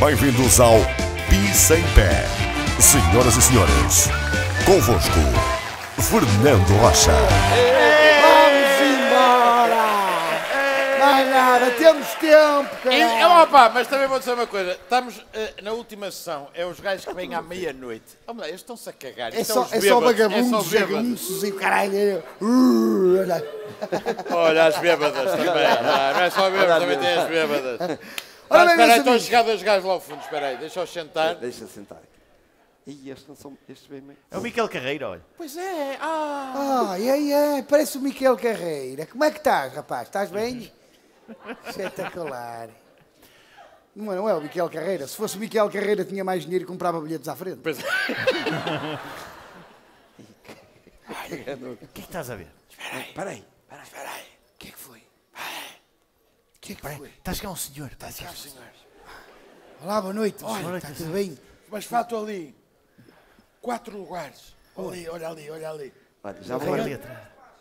Bem-vindos ao Pisa em Pé. Senhoras e senhores, convosco, Fernando Rocha. Vamos embora! Mais nada, temos tempo, caralho. Mas também vou dizer uma coisa. Estamos na última sessão. É os gajos que vêm à meia-noite. Eles estão-se a cagar. É Isto só os bêbados, vagabundos, bêbados. jagunços e o caralho. Olha. Olha, as bêbadas também. Não é só bêbados, também tem as bêbadas. Ora bem, Espera aí, meus estão amigos. chegados os gajos lá ao fundo. Espera aí, deixa-os sentar. Deixa sentar aqui. E estes não são. Estes bem meio. É o Miquel Carreira, olha. Pois é. Parece o Miquel Carreira. Como é que estás, rapaz? Estás bem? Espetacular. Não é o Miquel Carreira. Se fosse o Miquel Carreira, tinha mais dinheiro e comprava bilhetes à frente. Pois é. O que é que estás a ver? Espera aí. O que é que foi? O que é que foi? Está a chegar um senhor. Está a chegar um senhor. Olá, boa noite. Olha, Está tudo bem? Mas faltam ali 4 lugares. Ali, olha ali, olha ali. Olha, já Vai vou. ali atrás.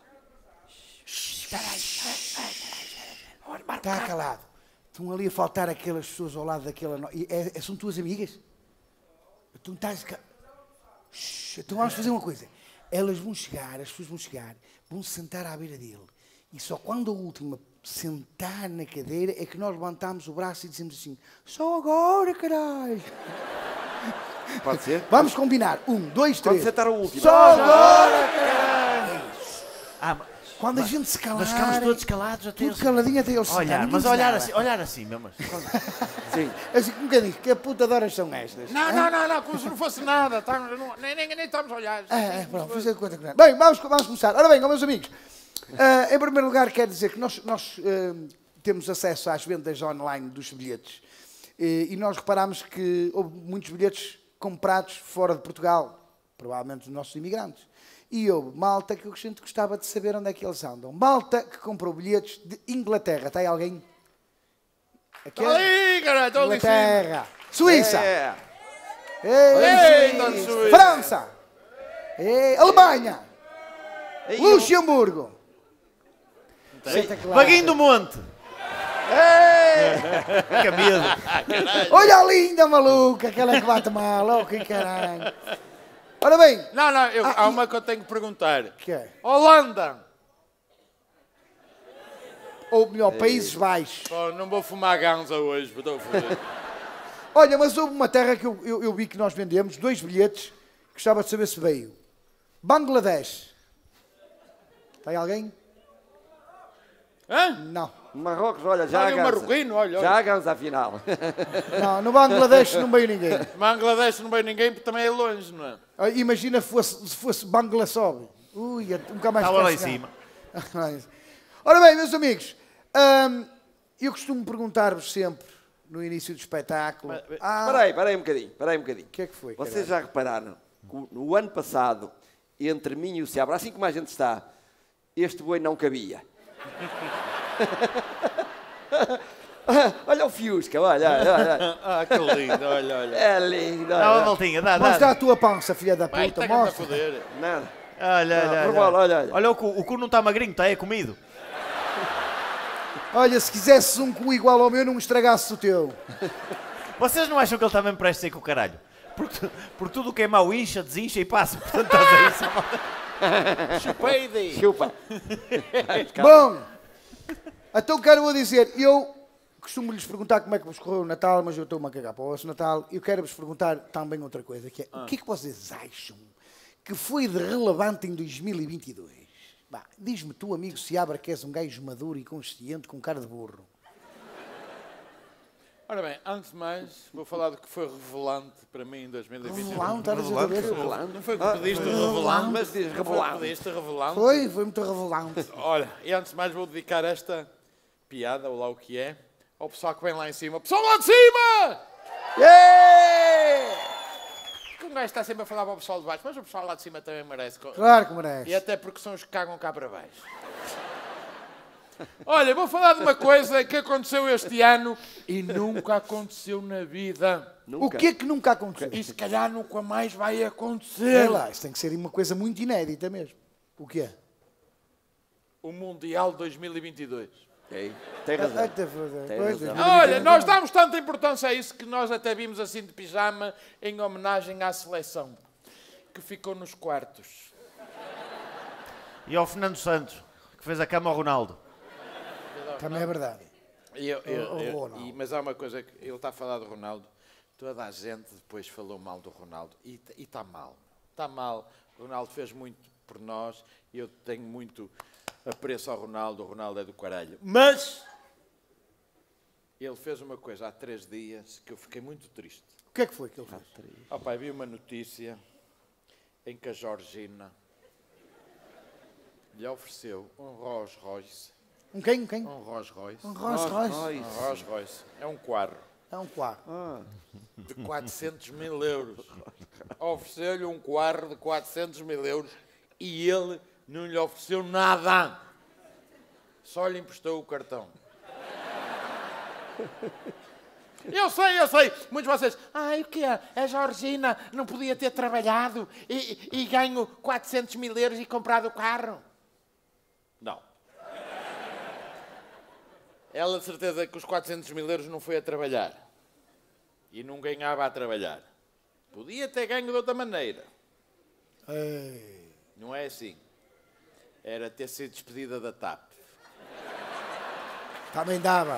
Está calado. Estão ali a faltar aquelas pessoas ao lado daquela... São tuas amigas? Tu estás... Então vamos fazer uma coisa. Elas vão chegar, as pessoas vão chegar, vão se sentar à beira dele. E só quando a última sentar na cadeira é que nós levantamos o braço e dizemos assim: só agora, caralho. Pode ser? Vamos combinar. 1, 2, 3. Quando sentar o último. Só agora, caralho. Ah, Quando a gente se calar... nós ficamos todos calados até Tudo eles... caladinho até eles se Olhar, sentarem, mas ninguém diz olhar nada. assim mesmo. Sim. Assim, um bocadinho, que puta de horas são estas? Não, como se não fosse nada. Nem estamos a olhar. Pronto, fazer de conta que não é. Bem, vamos começar. Ora bem, meus amigos, em primeiro lugar quero dizer que nós temos acesso às vendas online dos bilhetes e nós reparámos que houve muitos bilhetes comprados fora de Portugal, provavelmente dos nossos imigrantes. E houve malta que a gente gostava de saber onde é que eles andam. Malta que comprou bilhetes de Inglaterra. Está aí alguém? Aqui Ali, caralho, estou ali em cima. Inglaterra. Suíça. É. Ei, Ei, Suíça. França. Ei, Alemanha. Ei, Luxemburgo. Espetacular. Vaguinho do Monte. Que medo. Olha a linda maluca, aquela que bate mal. Oh, que caralho. Ora bem. Não, há uma que eu tenho que perguntar. Que é? Holanda. Ou melhor, Países Baixos. Oh, não vou fumar ganza hoje, estou a foder. Olha, mas houve uma terra que eu vi que nós vendemos, 2 bilhetes, gostava de saber se veio. Bangladesh. Está aí alguém? Hã? Não. Marrocos, olha, já Olha o marroquino, olha. Já ganhamos à final. Não, no Bangladesh não veio ninguém. Bangladesh não veio ninguém porque também é longe, não é? Imagina se fosse Bangladesh. Ui, nunca mais Estava lá em chegar. cima. Ora bem, meus amigos, eu costumo perguntar-vos sempre, no início do espetáculo... Espera aí um bocadinho. O que é que foi, Vocês já repararam que no ano passado, entre mim e o Seabra, assim como a gente está, este boi não cabia. Olha o Fiusca, olha. Ah, que lindo, olha. É lindo, Dá uma olha. voltinha, dá. Mostra a tua pança, filha da Vai, puta, está a mostra. foder. Nada. Olha. Rebola, olha. Olha, o cu não está magrinho, está comido. Olha, se quisesses um cu igual ao meu, não estragasses o teu. Vocês não acham que ele está mesmo prestes a ir com o caralho? Por tudo o que é mau incha, desincha e passa. Portanto, estás a isso. Chupei Chupa. Bom, então quero-vos dizer, eu costumo-lhes perguntar como é que vos correu o Natal, mas eu estou-me a cagar para o vosso Natal. Eu quero-vos perguntar também outra coisa, que é, o que é que vocês acham que foi de relevante em 2022? Bah, diz-me tu, amigo Seabra, que és um gajo maduro e consciente com cara de burro. Ora bem, antes de mais, vou falar do que foi revelante para mim em 2022. Revelante, estavas a ver? Não foi o que pediste revelante, Mas diz não foi o que revelante. pediste revelante. Foi muito revelante. Olha, e antes de mais vou dedicar esta piada, ou lá o que é, ao pessoal que vem lá em cima. Pessoal lá de cima! Que um gajo está sempre a falar para o pessoal de baixo, mas o pessoal lá de cima também merece. Claro que merece. E até porque são os que cagam cá para baixo. Olha, vou falar de uma coisa que aconteceu este ano e nunca aconteceu na vida. O que é que nunca aconteceu? E se calhar nunca mais vai Sei acontecer. lá, isso tem que ser uma coisa muito inédita mesmo. O que é? O Mundial 2022. Ok, tem razão. Tem razão. Olha, nós damos tanta importância a isso que nós até vimos assim de pijama em homenagem à seleção, que ficou nos quartos. E ao Fernando Santos, que fez a cama ao Ronaldo. Também é verdade. Mas há uma coisa, que ele está a falar do Ronaldo, toda a gente depois falou mal do Ronaldo, e está mal. Está mal, o Ronaldo fez muito por nós, e eu tenho muito apreço ao Ronaldo, o Ronaldo é do caralho. Mas ele fez uma coisa há 3 dias que eu fiquei muito triste. O que é que foi que ele fez? Oh, pai, vi uma notícia em que a Georgina lhe ofereceu um Rolls Royce. Um quem? Um Rolls Royce. Um Rolls Royce. Um Rolls Royce. É um carro É um quarto. de 400 mil euros. Ofereceu-lhe um carro de 400 mil euros e ele não lhe ofereceu nada. Só lhe emprestou o cartão. Eu sei. Muitos de vocês, o que é? A Georgina não podia ter trabalhado e ganho 400 mil euros e comprado o carro? Não. Ela de certeza que os 400 mil euros não foi a trabalhar. E não ganhava a trabalhar. Podia ter ganho de outra maneira. Ei. Não é assim. Era ter sido despedida da TAP. Também dava.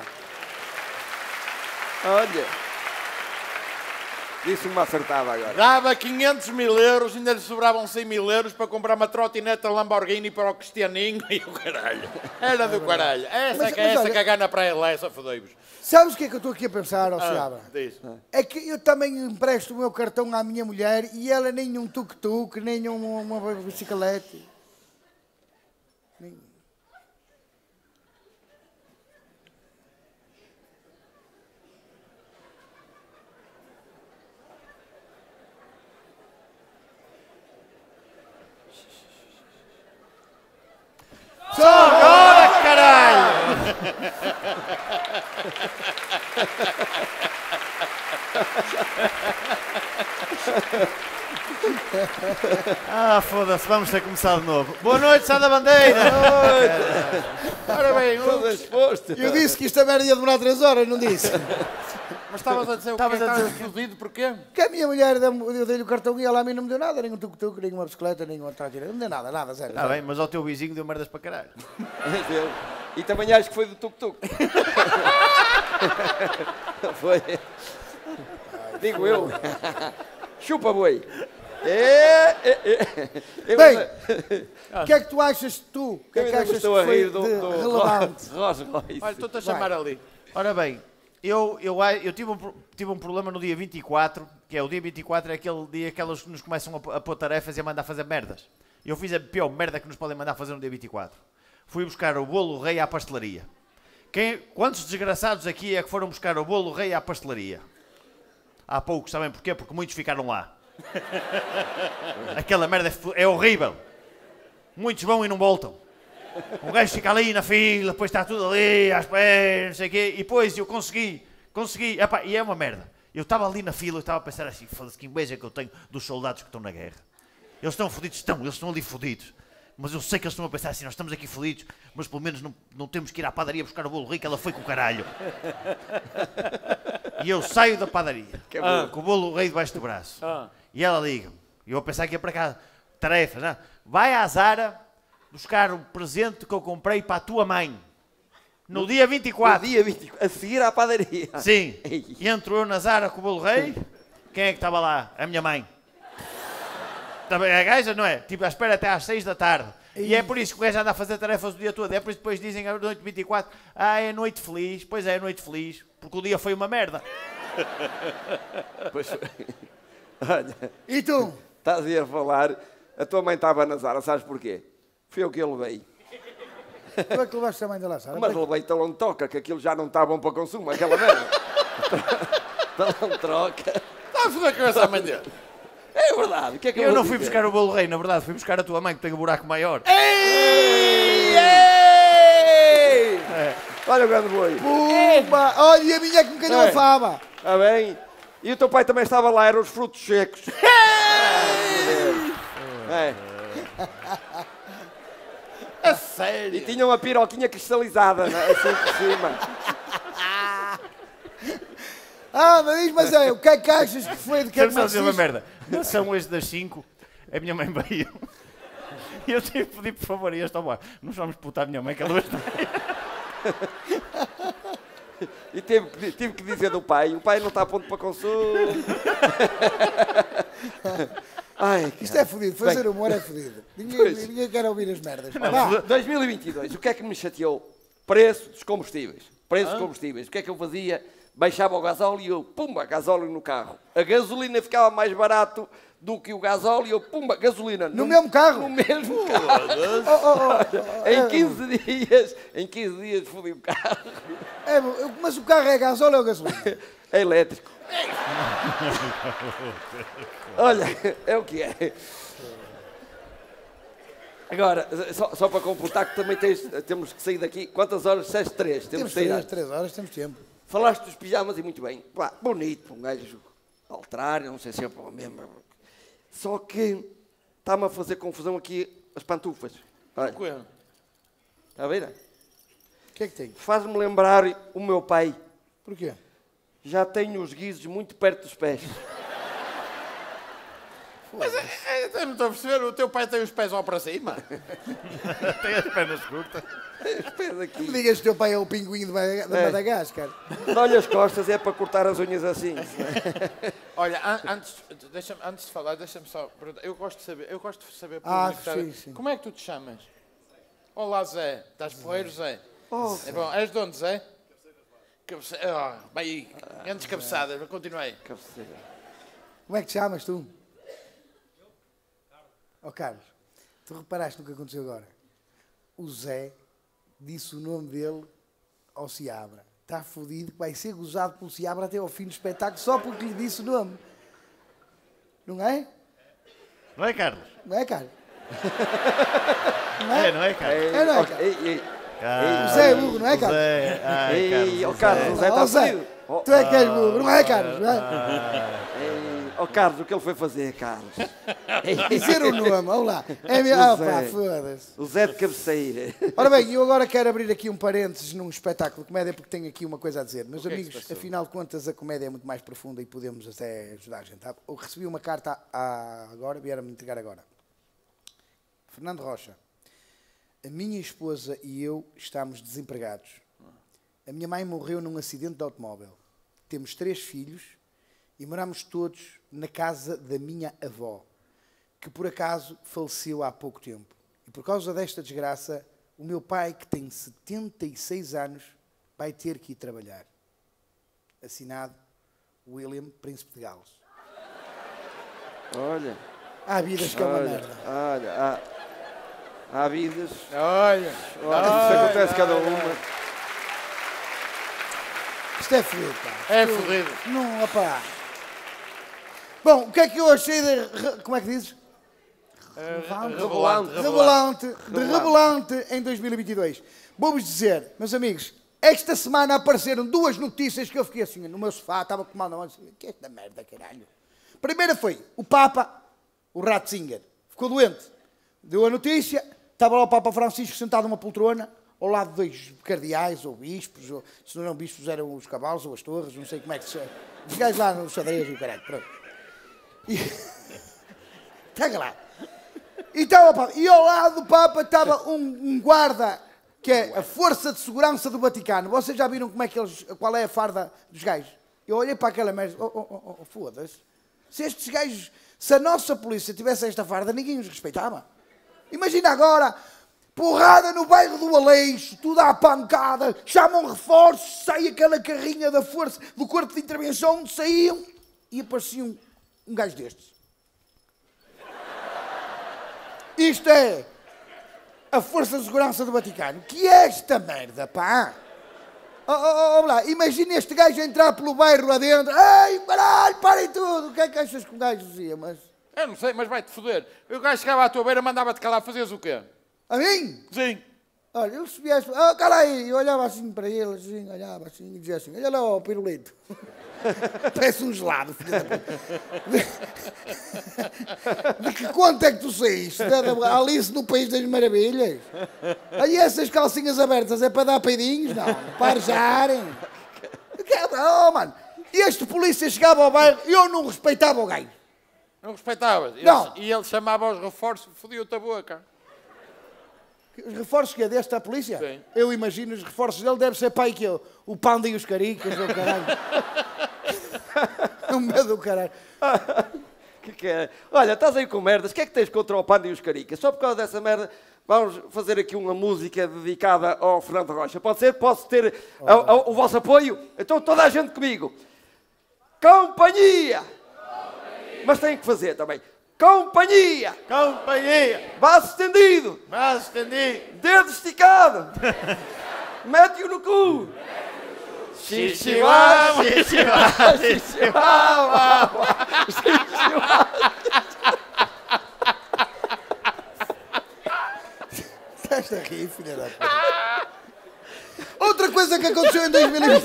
Olha, disse uma acertada agora. Dava 500 mil euros, ainda lhe sobravam 100 mil euros para comprar uma trotineta Lamborghini para o Cristianinho e o caralho. Era do caralho. Essa olha, que agarra para ela, essa fodei-vos. Sabes o que é que eu estou aqui a pensar, ó Seabra? Diz. É que eu também empresto o meu cartão à minha mulher e ela nem um tuk-tuk, nem uma bicicleta. Só agora, caralho! Foda-se, vamos ter que começar de novo. Boa noite, Sá da Bandeira! Ora bem, Eu disse que isto merda ia demorar 3 horas, não disse? mas estavas a dizer o quê? Estavas fodido porquê? Que a minha mulher, eu dei-lhe o cartão e ela a mim não me deu nada, nem um tuk-tuk, nem uma bicicleta, nem uma trotineta, não me deu nada, sério. Está bem, mas ao teu vizinho deu merdas para caralho. E também acho que foi do tuk-tuk. Foi. Digo eu. Chupa, boi. Bem, o que é que tu achas O que é que achas que estou a foi rir do relevante? Rolls Royce. Olha, estou-te a chamar ali. Ora bem, eu tive um problema no dia 24, que é o dia 24 é aquele dia que elas nos começam a pôr tarefas e a mandar fazer merdas. Eu fiz a pior merda que nos podem mandar fazer no dia 24. Fui buscar o bolo rei à pastelaria. Quantos desgraçados aqui é que foram buscar o bolo rei à pastelaria? Há poucos, sabem porquê? Porque muitos ficaram lá. Aquela merda é horrível. Muitos vão e não voltam. O gajo fica ali na fila, depois está tudo ali, à espera, não sei o quê, e depois eu consegui, epá, e é uma merda. Eu estava ali na fila, eu estava a pensar assim, foda-se, que inveja que eu tenho dos soldados que estão na guerra. Eles estão fodidos, eles estão ali fodidos. Mas eu sei que eles estão a pensar assim, nós estamos aqui fodidos, mas pelo menos não temos que ir à padaria buscar o bolo rico, ela foi com o caralho. E eu saio da padaria, com o bolo rei debaixo do braço. E ela liga, e eu a pensar que ia para casa, tarefas, não? Vai à Zara buscar o presente que eu comprei para a tua mãe. No dia 24. No dia 24, a seguir à padaria. Sim. E entrou eu na Zara com o bolo rei. Quem é que estava lá? A minha mãe. A gaja, não é? Tipo, à espera até às 6 da tarde. E é por isso que o gajo anda a fazer tarefas o dia todo. É por isso que depois dizem a noite 24. É noite feliz. Pois é noite feliz. Porque o dia foi uma merda. Pois foi. Olha. E tu? Estás aí a falar. A tua mãe estava na Zara, sabes porquê? Foi eu que a levei. Tu é que levaste a mãe da Sara? Mas levei talão de troca, que aquilo já não está bom para consumo, aquela merda. Talão de troca. Está a foder a cabeça à mãe dele. É verdade. O que é que eu vou não dizer? fui buscar o bolo rei, na verdade. Fui buscar a tua mãe, que tem um buraco maior. Ei! É. Olha o grande boi. Pumba! Olha, e a minha é que me ganhou a fama. Está bem? E o teu pai também estava lá, eram os frutos secos. É. A sério? E tinha uma piroquinha cristalizada, assim por cima. Mas o que é que achas que foi de que é que Deixa-me só dizer uma Narciso? merda. Na sessão hoje das 5, a minha mãe veio. E eu tive que pedir, por favor, e este, ó, nós vamos putar a minha mãe, que ela hoje E tive que dizer do pai, o pai não está a ponto para consumo. Ai, Isto é fodido, fazer humor é fodido. Ninguém quer ouvir as merdas. Vá. 2022, o que é que me chateou? Preço dos combustíveis. Preço dos combustíveis. O que é que eu fazia? Baixava o gasóleo e eu, pumba, gasóleo no carro. A gasolina ficava mais barato do que o gasóleo e eu, pumba, gasolina. No mesmo carro? No mesmo carro. Em 15 dias fodi o carro. Mas o carro é gasóleo ou gasolina? É elétrico. Olha, é o que é. Agora, só para completar que também temos que sair daqui. Quantas horas? 3. Temos 3 horas, temos tempo. Falaste dos pijamas e muito bem. Pá, bonito, um gajo alterar, não sei se é para o mesmo. Só que está-me a fazer confusão aqui as pantufas. Olha, está a ver? O que é que tem? Faz-me lembrar o meu pai. Porquê? Já tenho os guizos muito perto dos pés. Mas eu não estou a perceber, o teu pai tem os pés lá para cima. tem as pernas curtas. Os pés aqui. Me digas que o teu pai é o pinguim de Madagascar. Olha as costas, é para cortar as unhas assim. Olha, antes de falar, deixa-me só perguntar. Eu gosto de saber sim. Como é que tu te chamas? Olá, Zé. Estás porreiro, Zé? É bom. És de onde, Zé? Cabeceira. Vai aí. Antes cabeçadas, continuei. Cabeceira. Como é que te chamas tu? Carlos, tu reparaste no que aconteceu agora? O Zé disse o nome dele ao Seabra. Está fodido que vai ser gozado pelo Seabra até ao fim do espetáculo só porque lhe disse o nome. Não é? Não é, Carlos? Não é, Carlos? Não é, Carlos? É, não é, Carlos? O Zé é burro, não é, Carlos? Carlos, o Zé está fodido. Tu é que és burro, não é, Carlos? Não é? Carlos, o que ele foi fazer, Carlos? Dizer o nome, vamos lá. Foda-se. O Zé de cabeceira. Ora bem, eu agora quero abrir aqui um parênteses num espetáculo de comédia porque tenho aqui uma coisa a dizer. Meus amigos, afinal de contas, a comédia é muito mais profunda e podemos até ajudar a gente. Tá? Eu recebi uma carta agora, vieram-me entregar agora. Fernando Rocha, a minha esposa e eu estamos desempregados. A minha mãe morreu num acidente de automóvel. Temos 3 filhos e moramos todos na casa da minha avó, que por acaso faleceu há pouco tempo. E por causa desta desgraça, o meu pai, que tem 76 anos, vai ter que ir trabalhar. Assinado William, Príncipe de Gales. Olha. Há vidas que é uma merda. Olha, há vidas. Olha. Isso acontece cada uma. Isto é fodido, pá. É fodido. Não, opá. Bom, o que é que eu achei de... Como é que dizes? Revelante em 2022. Vou-vos dizer, meus amigos, esta semana apareceram 2 notícias que eu fiquei assim, no meu sofá, estava com mal na mão, assim, que é esta merda, caralho? A primeira foi, o Papa, o Ratzinger, ficou doente. Deu a notícia, estava lá o Papa Francisco sentado numa poltrona, ao lado de 2 cardeais ou bispos, ou, se não eram bispos eram os cavalos ou as torres, não sei como é que se chama. Os gajos lá no xadrez e o caralho, pronto. Pega lá. E ao lado do Papa estava um guarda, que é a Força de Segurança do Vaticano. Vocês já viram como é que qual é a farda dos gajos? Eu olhei para aquela merda, foda-se. Se a nossa polícia tivesse esta farda, ninguém os respeitava. Imagina agora, porrada no bairro do Aleixo, tudo à pancada, chamam reforços, sai aquela carrinha da força, do corpo de intervenção, onde saíam e apareciam um gajo destes. Isto é a Força de Segurança do Vaticano. Que é esta merda, pá? Lá, imagina este gajo entrar pelo bairro adentro. Ei, caralho, parem tudo. O que é que achas que um gajo dizia? Mas... Eu não sei, mas vai-te foder. O gajo chegava à tua beira, mandava-te calar, fazias o quê? A mim? Sim. Olha, ele subia assim, cala aí, eu olhava assim para ele, assim, olhava assim, e dizia assim, olha lá o pirulito. Parece um gelado, filho da puta. De que conta é que tu saíste? Da Alice no País das Maravilhas? Aí essas calcinhas abertas é para dar peidinhos? Não, para arjarem. Oh, mano, este polícia chegava ao bairro e eu não respeitava o gajo. Não respeitavas? Não. E ele chamava aos reforços, fodia-te a boca. Os reforços que é desta polícia? Sim. Eu imagino os reforços dele deve ser pai que o Panda e os Caricas, o caralho. O medo do caralho. Que é? Olha, estás aí com merdas, o que é que tens contra o Panda e os Caricas? Só por causa dessa merda, vamos fazer aqui uma música dedicada ao Fernando Rocha. Pode ser? Posso ter o vosso apoio? Então toda a gente comigo. Companhia! Mas tem que fazer também. Companhia! Companhia! Braço estendido! Braço estendido! Dedo esticado! Mete-o no cu! Xixiuá, xixiuá, xixiuá, Estás a rir, filha da puta. Outra coisa que aconteceu em 2020.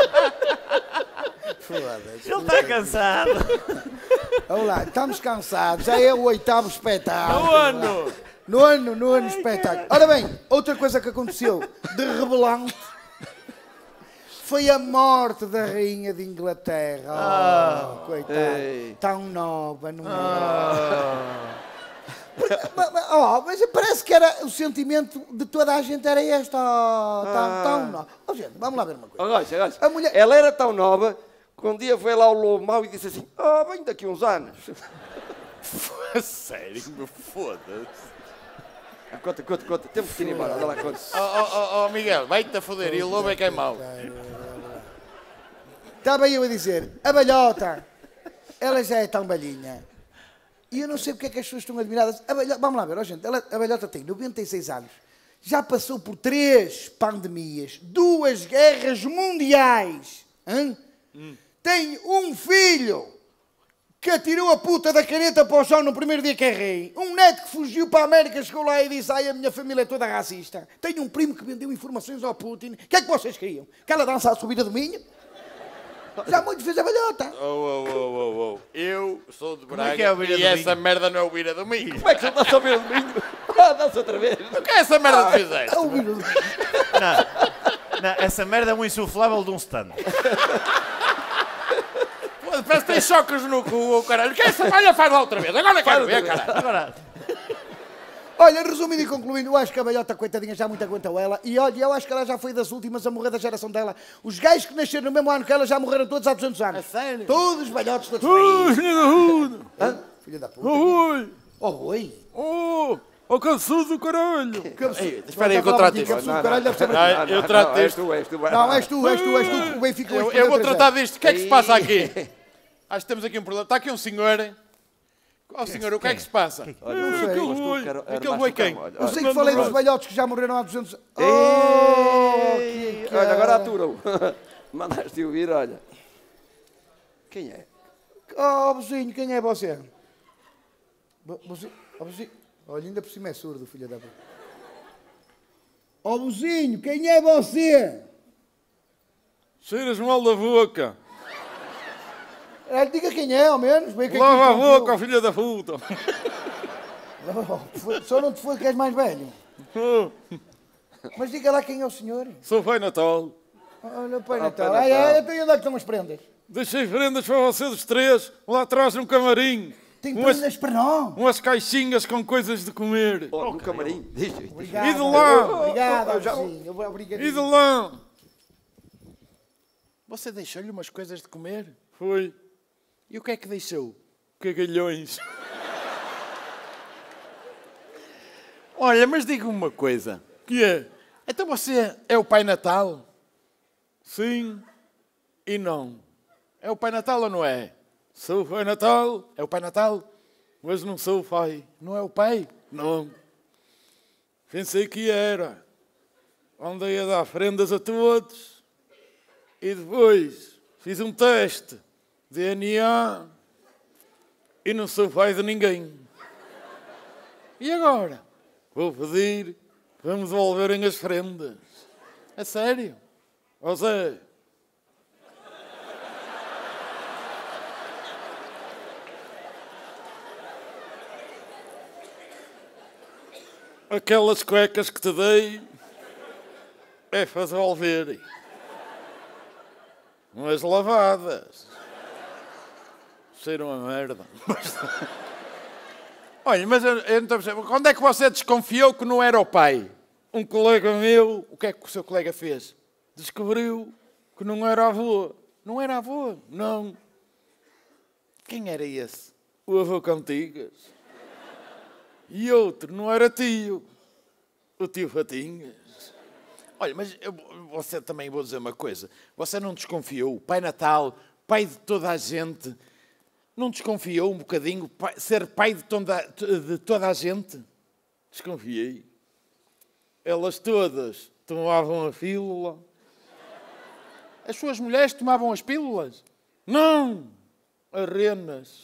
Ele está cansado. Vamos lá, estamos cansados. Já é o 8º espetáculo. No ano. No ano espetáculo. Ora bem, outra coisa que aconteceu de revelante foi a morte da rainha de Inglaterra. Oh, coitada. Tão nova, não é? Mas parece que era o sentimento de toda a gente era este. Tão nova. Oh, gente, vamos lá ver uma coisa. A mulher... Ela era tão nova que um dia foi lá o lobo mau e disse assim: bem daqui uns anos. Sério, meu foda-se. Conta. Temos que ir embora. Olha lá, conta. Miguel, vai-te a foder. E o lobo é que é mau. Estava eu a dizer, a balhota, ela já é tão velhinha. E eu não sei porque é que as pessoas estão admiradas. Vamos lá ver, gente, a balhota tem 96 anos. Já passou por 3 pandemias, 2 guerras mundiais. Tem um filho que atirou a puta da caneta para o chão no primeiro dia que é rei. Um neto que fugiu para a América, chegou lá e disse: ai, a minha família é toda racista. Tenho um primo que vendeu informações ao Putin. O que é que vocês queriam? Que ela dança à subida do Minho? Já muito fez a balhota. Eu sou de Braga que é o Vira e do essa merda não é o Vira do Minho. Como é que você está a ouvir o domingo? Dança outra vez. O que é essa merda que fizeste? Não, essa merda é um insuflável de um stand. Parece que tem choques no cu, oh, caralho. O que é essa malha? Faz lá outra vez. Agora quero ver, caralho. Agora, Olha, resumindo e concluindo, eu acho que a balhota, coitadinha, já muito aguentou ela. E olha, eu acho que ela já foi das últimas a morrer da geração dela. Os gajos que nasceram no mesmo ano que ela já morreram todos há 200 anos. É sério? Todos os balhotes, todos Filha da puta! Filha da puta. Oi! Oh, oi. Oh, cansado do caralho! Espera aí que eu trato isto. Eu trato isto. Não, és tu, que o Benfica hoje Eu vou perdeu 3-0. tratar disto. O que é que se passa aqui? Acho que temos aqui um problema. Está aqui um senhor. Ó senhor, o que é que se passa? Não sei. Aquele boi quem? Eu sei que falei dos balhotes que já morreram há 200 anos. Olha, agora atura-o. Mandaste ouvir, olha. Quem é? Oh, vizinho, quem é você? Vizinho. Olha, ainda por cima é surdo, filho da puta. Oh, vizinho, quem é você? Cheiras mal da boca! Diga quem é, ao menos. Lava a boca, filha da puta! Só não te foi que és mais velho. Mas diga lá quem é o senhor. Sou Pai Natal. Olha, Pai Natal. Então e onde é que estão as prendas? Deixei prendas para vocês os 3, lá atrás num camarim. Tem prendas para nós. Umas caixinhas com coisas de comer. No camarim. Obrigado. E de lá? Obrigado, vizinho. Obrigado. E de lá? Você deixou-lhe umas coisas de comer? Foi. E o que é que deixou? Cagalhões. Olha, mas diga-me uma coisa. Que é? Então você é o Pai Natal? Sim e não. É o Pai Natal ou não é? Sou o Pai Natal, É o Pai Natal? mas não sou o pai. Não é o Pai? Não. Pensei que era. Andei a dar prendas a todos e depois fiz um teste DNA e não sou pai de ninguém. E agora? Vou pedir Vamos devolverem as prendas. É sério? Ó Zé. Aquelas cuecas que te dei é para devolverem. Umas lavadas. Cheiram a merda. Olha, mas eu não estou a perceber. Quando é que você desconfiou que não era o pai? Um colega meu, o que é que o seu colega fez? Descobriu que não era avô. Não era avô, não. Quem era esse? O avô Cantigas. E outro, não era tio. O tio Fatinhas. Olha, mas você também, vou dizer uma coisa. Você não desconfiou? O Pai Natal, pai de toda a gente, não desconfiou um bocadinho ser pai de toda a gente? Desconfiei. Elas todas tomavam a pílula. As suas mulheres tomavam as pílulas? Não! As renas.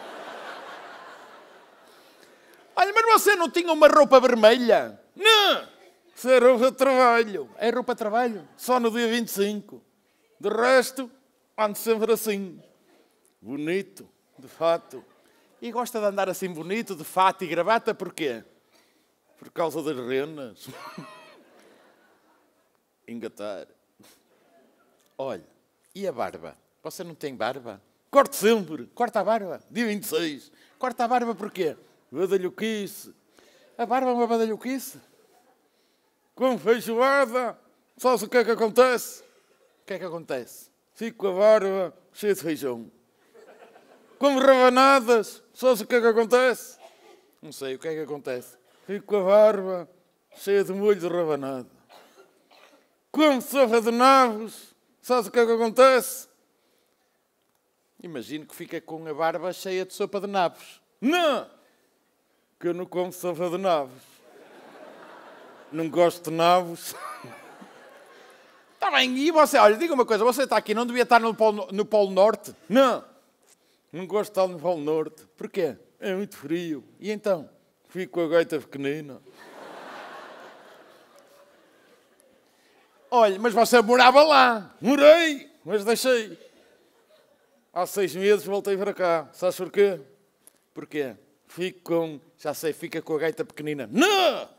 Olha, mas você não tinha uma roupa vermelha? Não! Isso é roupa de trabalho. É roupa de trabalho? Só no dia 25. De resto, ando sempre assim. Bonito, de fato. E gosta de andar assim bonito, de fato e gravata, porquê? Por causa das renas. Engatar. Olha, e a barba? Você não tem barba? Corte sempre. Corta a barba. Dia 26. Corta a barba porquê? Badalhoquice. A barba é uma badalhoquice. Com feijoada, sabes o que é que acontece? O que é que acontece? Fico com a barba cheia de feijão. Com rabanadas, sabes o que é que acontece? Não sei o que é que acontece. Fico com a barba cheia de molho de rabanada. Como sopa de nabos, sabes o que é que acontece? Imagino que fica com a barba cheia de sopa de nabos. Não! Que eu não como sopa de nabos. Não gosto de nabos. Está bem, e você, olha, diga uma coisa, você está aqui, não devia estar no Polo Norte? Não! Não gosto de estar no Polo Norte. Porquê? É muito frio. E então? Fico com a gaita pequenina. Olha, mas você morava lá. Morei, mas deixei. Há 6 meses voltei para cá. Sabes porquê? Porquê? Fico com... Já sei, fica com a gaita pequenina. Não!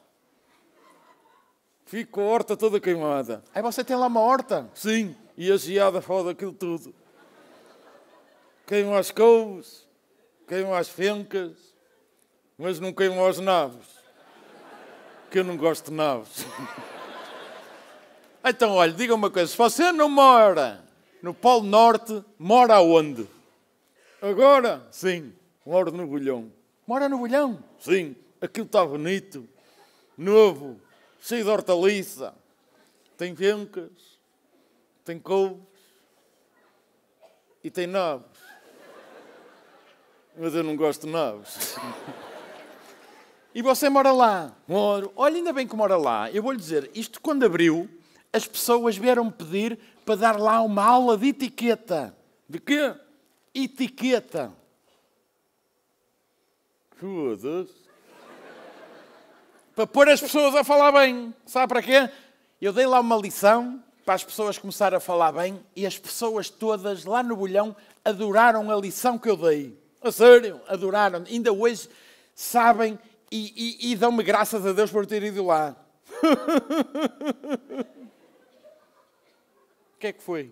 Fico com a horta toda queimada. Aí você tem lá uma horta? Sim. E a geada foda aquilo tudo. Queimo as couves, queimo as fencas, mas não queimo as naves. Que eu não gosto de naves. Então, olha, diga uma coisa. Se você não mora no Polo Norte, mora aonde? Agora? Sim. Moro no Bolhão. Mora no Bolhão? Sim. Aquilo está bonito, novo, cheio de hortaliça. Tem fencas, tem couves e tem naves. Mas eu não gosto de naves. E você mora lá? Moro. Olha, ainda bem que mora lá. Eu vou-lhe dizer, isto quando abriu, as pessoas vieram-me pedir para dar lá uma aula de etiqueta. De quê? Etiqueta. Foda-se. Para pôr as pessoas a falar bem. Sabe para quê? Eu dei lá uma lição para as pessoas começarem a falar bem e as pessoas todas lá no Bolhão adoraram a lição que eu dei. A sério, adoraram. Ainda hoje sabem e dão-me graças a Deus por ter ido lá. O que é que foi?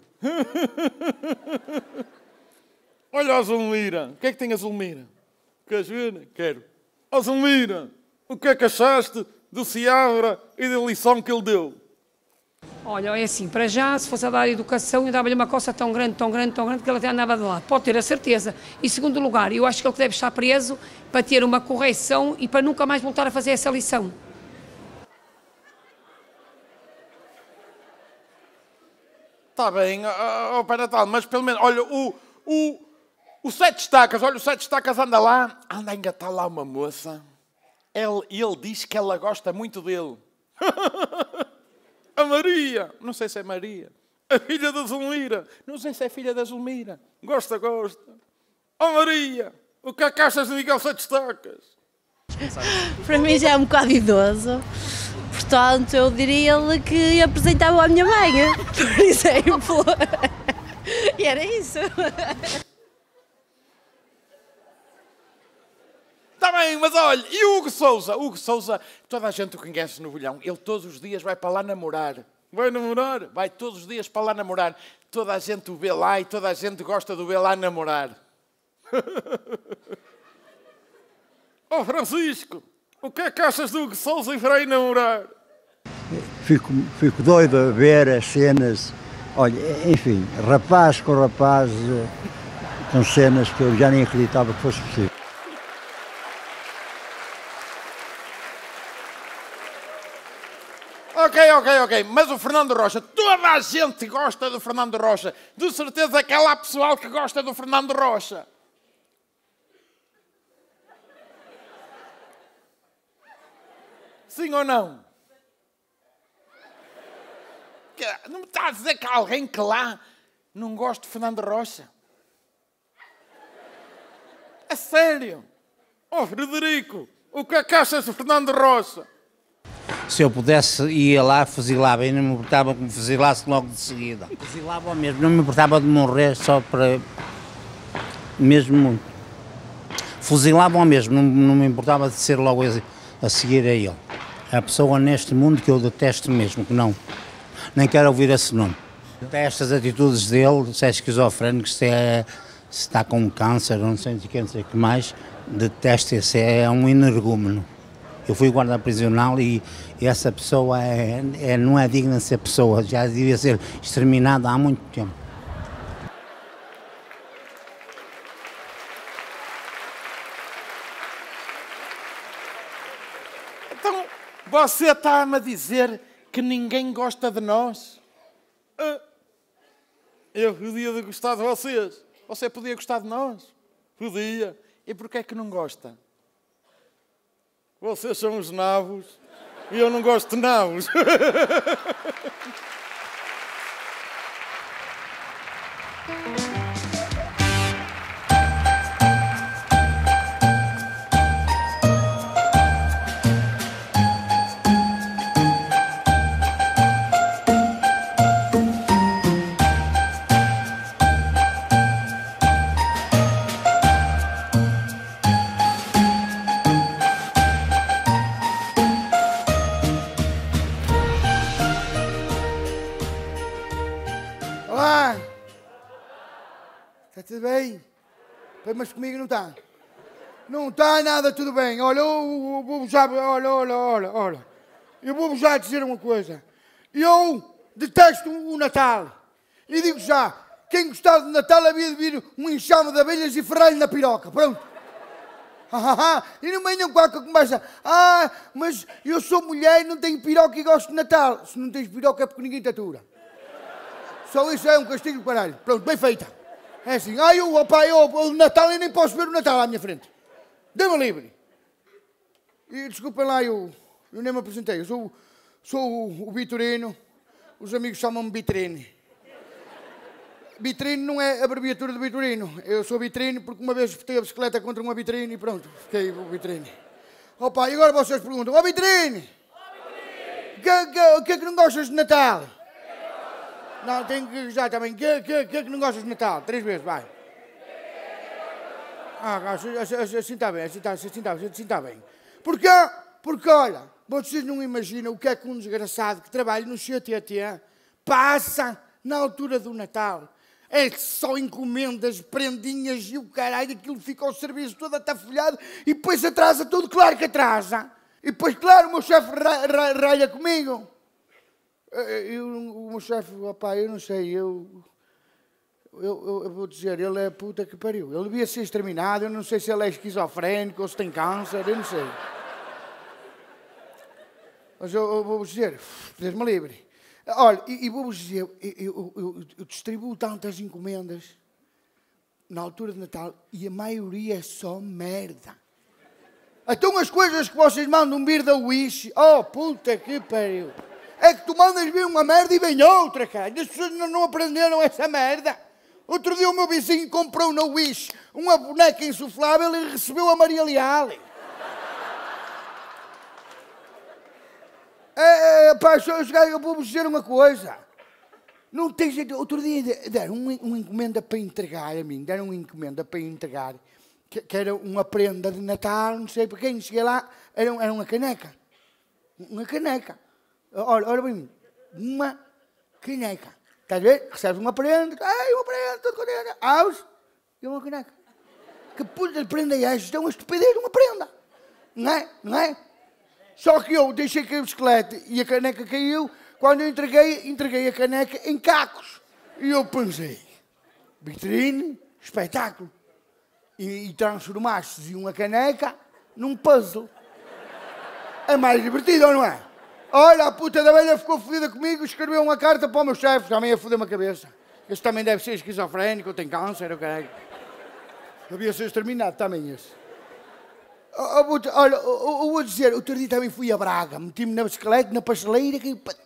Olha a Zulmira. O que é que tem a Zulmira? Queres ver? Quero. Ó Zulmira, o que é que achaste do Seabra e da lição que ele deu? Olha, é assim, para já, se fosse a dar educação, eu dava-lhe uma coça tão grande, que ele até andava de lá. Pode ter a certeza. Em segundo lugar, eu acho que ele deve estar preso para ter uma correção e para nunca mais voltar a fazer essa lição. Está bem, Pai Natal, mas pelo menos, olha, o Sete Estacas, olha, o Sete Estacas anda lá, anda a engatar lá uma moça. Ele diz que ela gosta muito dele. A Maria, não sei se é Maria. A filha da Zulmira, não sei se é filha da Zulmira. Gosta. Oh Maria, o que é que achas de Miguel Sete Estacas? Para mim já é um bocado idoso. Portanto, eu diria-lhe que apresentava a minha mãe, por exemplo. E era isso. Está bem, mas olha, e o Hugo Sousa? O Hugo Sousa, toda a gente o conhece no Bolhão. Ele todos os dias vai para lá namorar. Vai namorar? Vai todos os dias para lá namorar. Toda a gente o vê lá e toda a gente gosta de o ver lá namorar. Oh, Francisco, o que é que achas do Hugo Sousa e para ir namorar? Fico doido a ver as cenas. Olha, enfim, rapaz com rapaz, com cenas que eu já nem acreditava que fosse possível. Ok, mas o Fernando Rocha, toda a gente gosta do Fernando Rocha. De certeza que há lá pessoal que gosta do Fernando Rocha. Sim ou não? Não me está a dizer que há alguém que lá não gosta de Fernando Rocha? É sério? Oh, Frederico, o que é que achas de Fernando Rocha? Se eu pudesse ia lá, fuzilava e não me importava que me fuzilasse logo de seguida. Fuzilava mesmo, não me importava de morrer só para... mesmo muito. Fuzilavam mesmo, não me importava de ser logo a seguir a ele. É a pessoa neste mundo que eu detesto mesmo, que não. Nem quero ouvir esse nome. Estas atitudes dele, se é esquizofrénico, se está com câncer, não sei o que mais, detesto esse, é um energúmeno. Eu fui guarda prisional e essa pessoa não é digna de ser pessoa, já devia ser exterminada há muito tempo. Então, você está-me a dizer que ninguém gosta de nós? Eu podia de gostar de vocês. Você podia gostar de nós? Podia. E porquê é que não gosta? Vocês são os nabos e eu não gosto de nabos. Olá! Está tudo bem? Mas comigo não está. Não está nada tudo bem. Olha, eu vou já... Olha. Eu vou já dizer uma coisa. Eu detesto o Natal. E digo já, quem gostar de Natal havia de vir um enxame de abelhas e ferrar-lhe na piroca. Pronto. E não venham com a conversa. Mas eu sou mulher, não tenho piroca e gosto de Natal. Se não tens piroca é porque ninguém te atura. Só isso é um castigo do caralho. Pronto, bem feita. É assim. O Natal, eu nem posso ver o Natal à minha frente. Dê-me livre. E desculpem lá, eu nem me apresentei. Eu sou o Vitorino. Os amigos chamam-me Vitrine. Vitrine não é abreviatura de Vitorino. Eu sou Vitrine porque uma vez botei a bicicleta contra uma vitrine e pronto, fiquei o Vitrine. E agora vocês perguntam, Vitrine! O que é que não gostas de Natal? Não, tenho que já também. O que é que não gostas de Natal? 3 vezes, vai. Assim está bem, assim está bem. Porquê? Porque, olha, vocês não imaginam o que é que um desgraçado que trabalha no CTT passa na altura do Natal. É só encomendas, prendinhas e o caralho, aquilo fica ao serviço todo atafolhado e depois atrasa tudo, claro que atrasa. E depois, claro, o meu chefe ralha comigo. O meu chefe, eu não sei, eu vou dizer, ele é puta que pariu. Ele devia ser exterminado, eu não sei se ele é esquizofrénico ou se tem câncer, eu não sei. Mas eu vou dizer, Deus me livre. Olha, e vou-vos dizer, eu distribuo tantas encomendas na altura de Natal e a maioria é só merda. Então as coisas que vocês mandam vir da Wish, puta que pariu. É que tu mandas vir uma merda e vem outra, cara. As pessoas não aprenderam essa merda. Outro dia o meu vizinho comprou na Wish uma boneca insuflável e recebeu a Maria Leal. pá, eu vou-vos dizer uma coisa. Não tem jeito. Outro dia deram uma encomenda para entregar a mim. Deram uma encomenda para entregar. Que era uma prenda de Natal, não sei para quem. Cheguei lá, era uma caneca. Uma caneca. Olha bem, uma caneca. Estás a ver? Recebes uma prenda. Ai, uma prenda, tudo contente. Aos. E uma caneca. Que puta de prenda é esta? Isto é uma estupidez de uma prenda. Não é? Não é? Só que eu deixei cair o bicicleta e a caneca caiu. Quando eu entreguei a caneca em cacos. E eu pensei, vitrine, espetáculo. E transformaste uma caneca num puzzle. É mais divertido, ou não é? Olha, a puta da velha ficou fodida comigo, escreveu uma carta para o meu chefe, já me ia foder uma cabeça. Esse também deve ser esquizofrénico, tem câncer, o caralho. Devia ser exterminado também esse. Olha, eu vou dizer, outro dia também fui a Braga, meti-me na bicicleta, na pasteleira,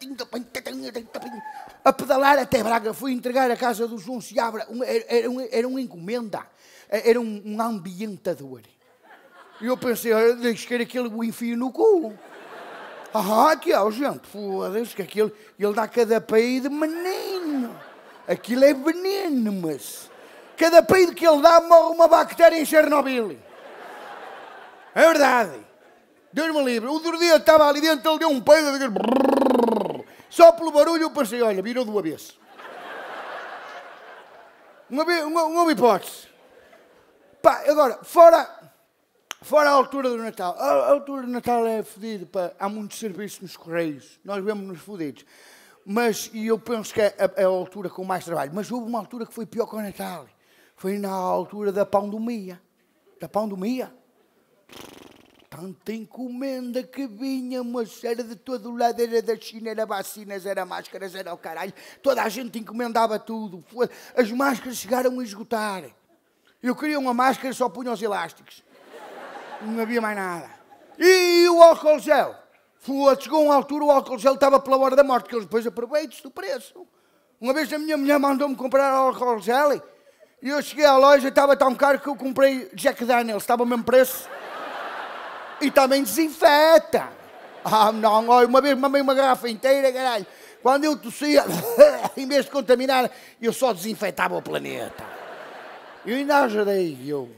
a pedalar até Braga, fui entregar a casa do João Seabra, era uma encomenda, era um ambientador. E eu pensei, olha, deixa que aquele o enfio no cu. Aqui, ó, gente, foda-se, que aquilo, ele dá cada peido, menino. Aquilo é veneno, mas cada peido que ele dá morre uma bactéria em Chernobyl. É verdade. Deus-me livre. O outro dia estava ali dentro, ele deu um peido, só pelo barulho eu pensei, olha, virou do avesso. Uma hipótese. Pá, agora, fora a altura do Natal. A altura do Natal é fodida, pá. Há muitos serviços nos Correios. Nós vemos-nos fodidos. Mas, e eu penso que é a altura com mais trabalho. Mas houve uma altura que foi pior que o Natal. Foi na altura da pandemia. Da pandemia. Tanta encomenda que vinha, mas era de todo o lado, era da China, era vacinas, era máscaras, era o caralho. Toda a gente encomendava tudo. As máscaras chegaram a esgotar. Eu queria uma máscara, só punha os elásticos. Não havia mais nada. E o álcool gel? Chegou uma altura, o álcool gel estava pela hora da morte, que eles depois aproveitam-se do preço. Uma vez a minha mulher mandou-me comprar álcool gel e eu cheguei à loja, estava tão caro que eu comprei Jack Daniels, estava ao mesmo preço. E também desinfeta. Não, olha, uma vez mamei uma garrafa inteira, caralho. Quando eu tossia, em vez de contaminar, eu só desinfetava o planeta. Eu ainda ajudei.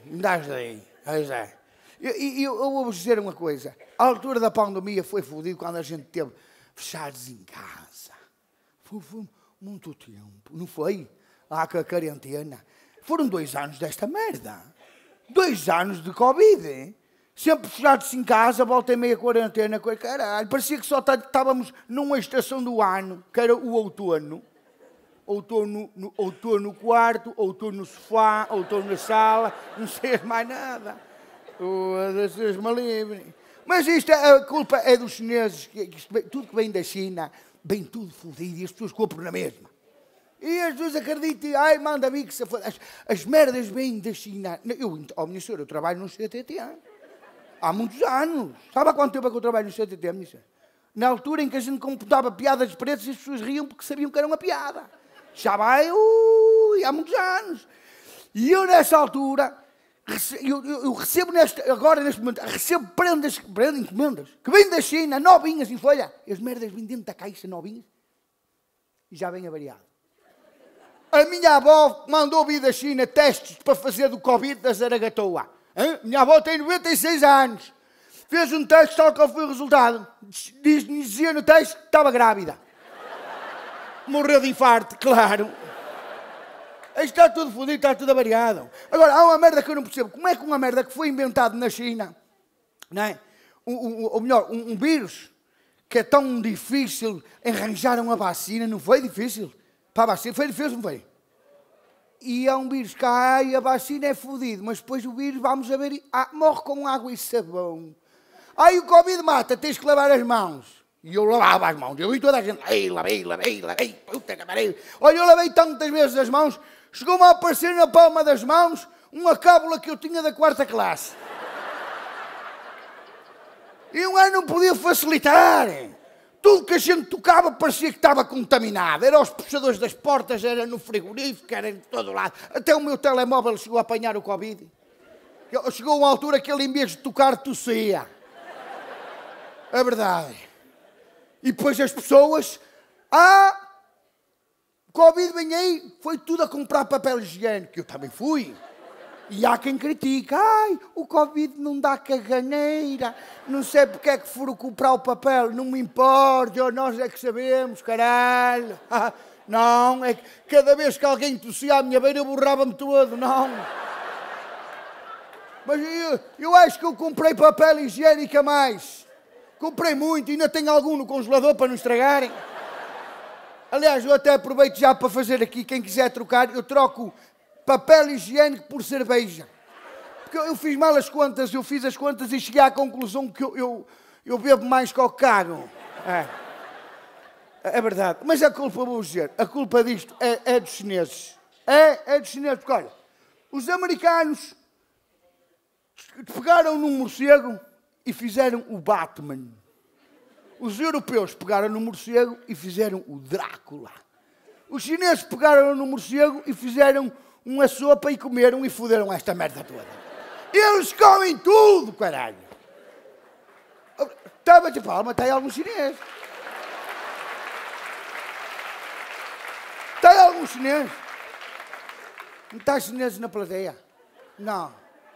Pois é. Eu vou-vos dizer uma coisa. A altura da pandemia foi fodido quando a gente teve fechados em casa. Foi muito tempo, não foi? Lá com a quarentena. Foram 2 anos desta merda. 2 anos de Covid, hein? Sempre fechados em casa, volta e meia quarentena, caralho. Parecia que só estávamos numa estação do ano, que era o outono. Outono no quarto, outono no sofá, outono na sala, não sei mais nada. Deus-me livre. Mas isto, a culpa é dos chineses, tudo que vem da China, vem tudo fodido e as pessoas compram na mesma. E as pessoas acreditam, ai, manda vir que se for. As merdas vêm da China. Ministro, eu trabalho no CTT. Há muitos anos. Sabe há quanto tempo é que eu trabalho no CTT, ministro? Na altura em que a gente computava piadas pretas e as pessoas riam porque sabiam que era uma piada. Já vai, há muitos anos. E eu nessa altura, eu recebo agora neste momento, recebo encomendas, que vêm da China, novinhas em folha. As merdas vêm dentro da caixa novinhas e já vem avariado. A minha avó mandou vir da China testes para fazer do Covid da Zaragatoa. Minha avó tem 96 anos. Fez um teste, tal qual foi o resultado. Dizia no teste que estava grávida. Morreu de infarto, claro. Está tudo fodido, está tudo avariado. Agora, há uma merda que eu não percebo. Como é que uma merda que foi inventada na China, não é? Ou melhor, um vírus que é tão difícil arranjar uma vacina, não foi difícil? Para a vacina, foi difícil, não foi? E há um vírus que cai, a vacina é fodido, mas depois o vírus, vamos a ver, morre com água e sabão. Aí o Covid mata, tens que lavar as mãos. E eu lavava as mãos, eu vi toda a gente, lavei, puta que pariu. Olha, eu lavei tantas vezes as mãos, chegou-me a aparecer na palma das mãos uma cábula que eu tinha da 4ª classe. E um gajo não podia facilitar. Tudo que a gente tocava parecia que estava contaminado. Era os puxadores das portas, era no frigorífico, era em todo lado. Até o meu telemóvel chegou a apanhar o Covid. Chegou uma altura que ele, em vez de tocar, tossia. É verdade. E depois as pessoas, Covid vem aí, foi tudo a comprar papel higiênico. Eu também fui. E há quem critica, o Covid não dá caganeira, não sei porque é que foram comprar o papel, não me importa, nós é que sabemos, caralho. Não, é que cada vez que alguém tossia à minha beira eu borrava-me todo, não. Mas eu acho que eu comprei papel higiênico a mais. Comprei muito, ainda tenho algum no congelador para não estragarem. Aliás, eu até aproveito já para fazer aqui, quem quiser trocar, eu troco papel higiênico por cerveja. Porque eu fiz mal as contas, eu fiz as contas e cheguei à conclusão que eu bebo mais que o cago. É verdade. Mas a culpa, vou dizer, a culpa disto é dos chineses. É dos chineses, porque olha, os americanos pegaram num morcego e fizeram o Batman. Os europeus pegaram no morcego e fizeram o Drácula. Os chineses pegaram no morcego e fizeram uma sopa e comeram e fuderam esta merda toda. Eles comem tudo, caralho. Estava de palma, está aí algum chinês. Está aí algum chinês? Não está chineses na plateia? Não.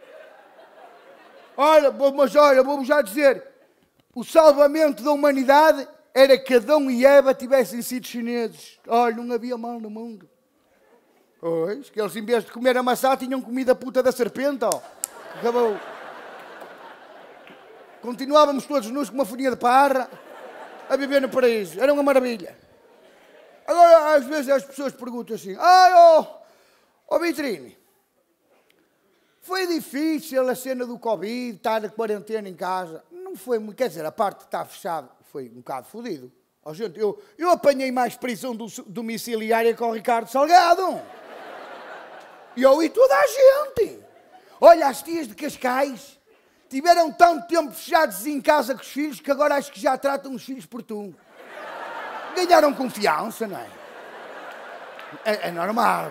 Olha, vou-vos já dizer, o salvamento da humanidade era que Adão e Eva tivessem sido chineses. Olha, não havia mal no mundo. Pois, que eles em vez de comer a maçã tinham comido a puta da serpente, ó. Acabou. Continuávamos todos nus com uma folhinha de parra a viver no paraíso. Era uma maravilha. Agora, às vezes as pessoas perguntam assim, Vitrine, foi difícil a cena do Covid, estar na quarentena em casa? Não foi muito, quer dizer, a parte de estar fechado foi um bocado fodido. Oh, gente, eu apanhei mais prisão domiciliária com o Ricardo Salgado. E eu e toda a gente. Olha, as tias de Cascais tiveram tanto tempo fechados em casa com os filhos que agora acho que já tratam os filhos por tu. Ganharam confiança, não é? É normal.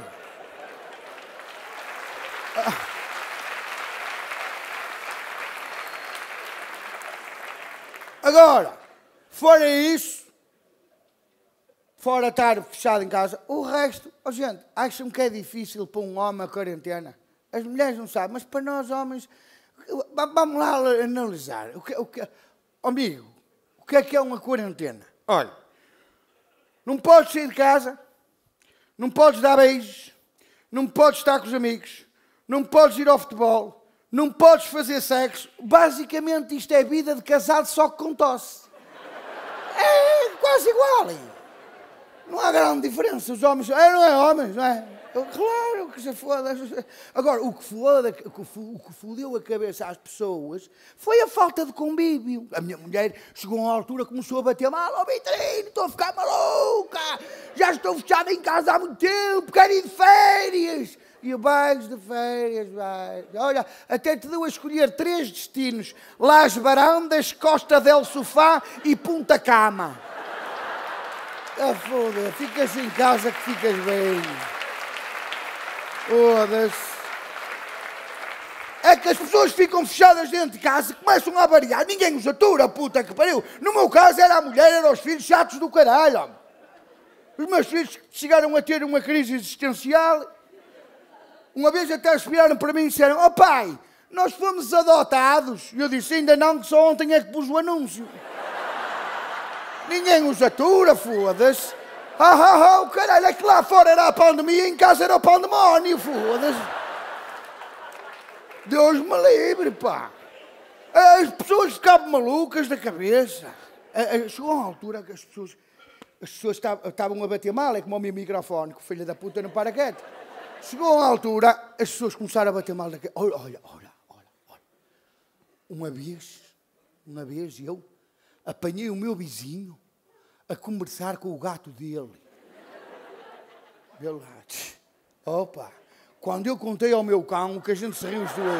Agora, fora isso, fora estar fechado em casa, o resto, gente, acham que é difícil para um homem a quarentena? As mulheres não sabem, mas para nós homens, vamos lá analisar. Amigo, o que é uma quarentena? Olha, não podes sair de casa, não podes dar beijos, não podes estar com os amigos, não podes ir ao futebol, não podes fazer sexo. Basicamente isto é vida de casado só com tosse. É quase igual. Hein? Não há grande diferença. Os homens... não é homens, não é? Claro que se foda. Agora, o que fodeu a cabeça às pessoas foi a falta de convívio. A minha mulher chegou a uma altura, começou a bater mal. Vitrine, estou a ficar maluca. Já estou fechada em casa há muito tempo. Quero ir de férias. E vais de férias, vais. Olha, até te deu a escolher 3 destinos. Las Barandas, Costa del Sofá e Punta Cama. Foda-se, ficas em casa que ficas bem. Foda-se. É que as pessoas ficam fechadas dentro de casa e começam a variar. Ninguém os atura, puta que pariu. No meu caso era a mulher, eram os filhos chatos do caralho. Os meus filhos chegaram a ter uma crise existencial. Uma vez até espiraram para mim e disseram: "Oh pai, nós fomos adotados." E eu disse: "Ainda não, que só ontem é que pus o anúncio." Ninguém os atura, foda-se. O caralho, é que lá fora era a pandemia, em casa era o pandemónio, foda-se. Deus me livre, pá. As pessoas ficavam malucas da cabeça. Chegou a uma altura que as pessoas estavam a bater mal, é como o meu microfone, que o filho da puta não para quieto. Chegou a uma altura, as pessoas começaram a bater mal da cabeça. Olha. Uma vez eu apanhei o meu vizinho a conversar com o gato dele. Vê lá. Opa, quando eu contei ao meu cão, que a gente se riu os dois.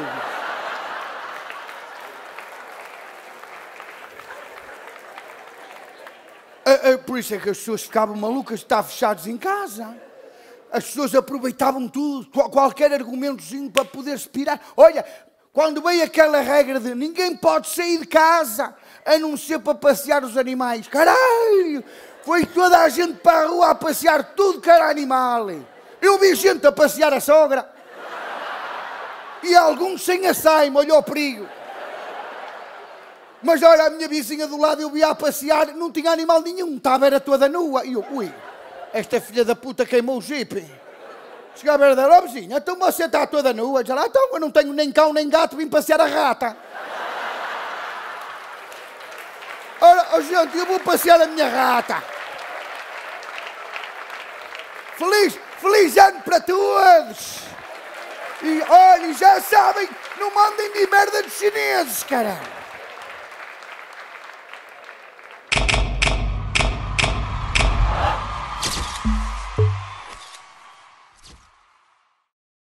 Por isso é que as pessoas ficavam malucas de estar fechadas em casa. As pessoas aproveitavam tudo, qualquer argumentozinho para poder expirar. Olha, quando veio aquela regra de ninguém pode sair de casa, a não ser para passear os animais. Caralho! Foi toda a gente para a rua a passear tudo que era animal. Eu vi gente a passear a sogra. E alguns sem açaime, olha o perigo. Mas olha, a minha vizinha do lado, eu vi a passear, não tinha animal nenhum, estava era toda nua. E eu, ui, esta filha da puta queimou o jipe. Chegava a ver dela, vizinha, então você está toda nua. Já lá, então eu não tenho nem cão nem gato, vim passear a rata. Ora, oh, gente, eu vou passear a minha rata. Feliz ano para todos. E olha, já sabem, não mandem de merda dos chineses, caralho.